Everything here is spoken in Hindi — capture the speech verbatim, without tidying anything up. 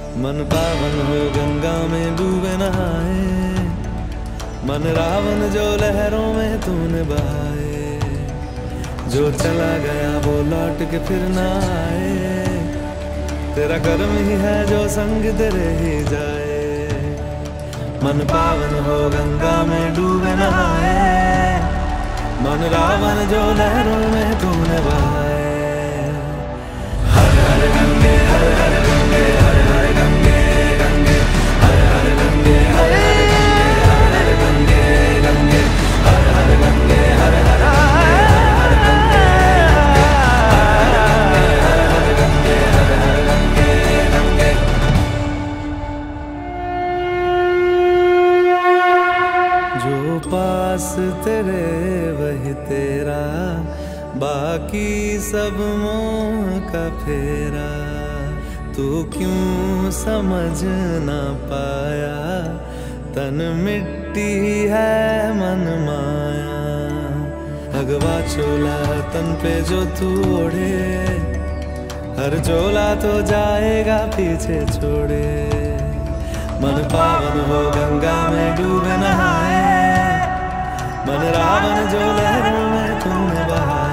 मन पावन हो गंगा में डूबे नहाए, मन रावण जो लहरों में तूने बहाए। जो चला गया वो लौट के फिर ना आए, तेरा कर्म ही है जो संग तेरे ही जाए। मन पावन हो गंगा में डूबे नहाए, मन रावण जो लहरों में तूने बहाए। हर हर गंगे हर हर गंगे हर हर गंगे गंगे हर हर गंगे हर हर गंगे हर हर गंगे गंगे हर हर गंगे हर हर गंगे हर हर गंगे हर हर गंगे गंगे। जो पास तेरे वही तेरा, बाकी सब मोह का फेरा। तू क्यों समझ ना पाया, तन मिट्टी है मन माया। भगवा चोला तन पे जो तू ओढ़े, हर चोला तो जाएगा पीछे छोड़े। मन पावन हो गंगा में डूबे नहाए, मन रावण जो लहरों में तूने बहाए।